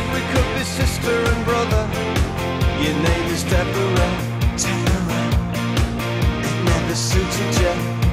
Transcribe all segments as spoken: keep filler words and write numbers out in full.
we could be sister and brother. Your name is Deborah, Deborah. It never suited you.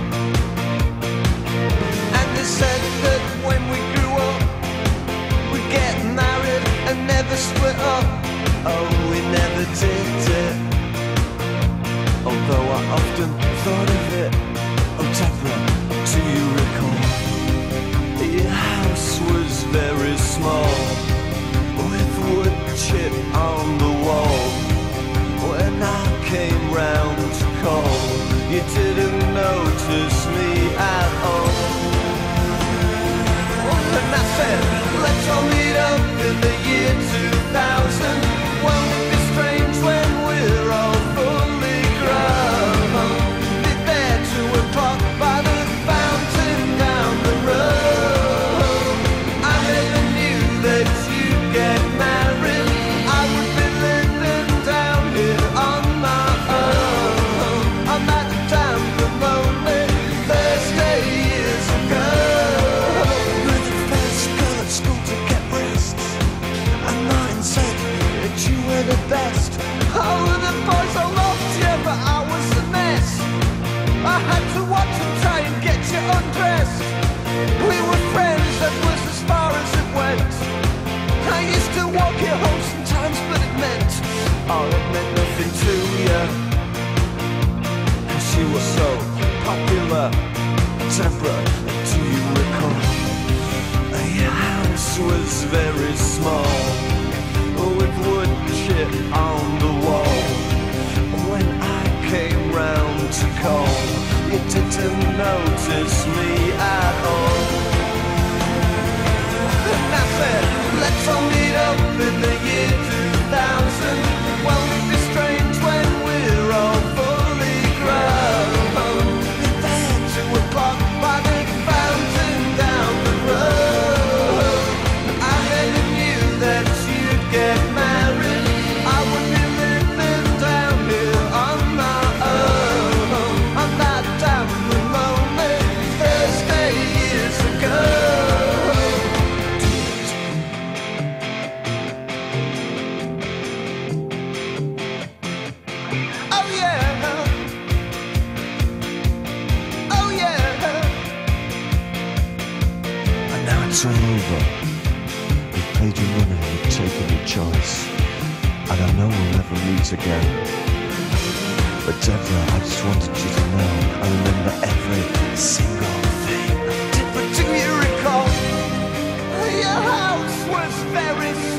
And they said that when we grew up, we'd get married and never split up. Oh, we never did it. Although I often thought of it. Oh, Deborah, do you recall? Your house was very small, with wood chip on the wall. When I came round to call, you didn't notice me at all. And I said, let's all meet up in the year two thousand. Won't it be strange when we're all fully grown? Be there two o'clock by the fountain down the road. I never knew that you'd get married. I would be living down here on my own, on that damn lonely Thursday years ago. You're the first girl at school to get breasts, and Martyn said that you were the best. Oh, the boys all loved you, but I was a mess. I had to watch and try and get you undressed. We were friends, that was as far as it went. I used to walk you home sometimes, but it meant, oh, it meant nothing to you, 'cause you were so popular. Deborah, do you recall? Your house was very small, with wood chip on the wall. When I came round to call, you didn't notice me at all. And I said, let's all meet up in the year two thousand. Won't it be strange when we're all fully grown? Be there two o'clock by the fountain down the road. I never knew that you'd get married. I would be living down here on my own, on that damn lonely Thursday years ago. Oh yeah, oh yeah. And now it's all over. We've paid your money, we've taken your choice, and I know we'll never meet again. But Deborah, I just wanted you to know I remember every single thing. But do you recall? Your house was very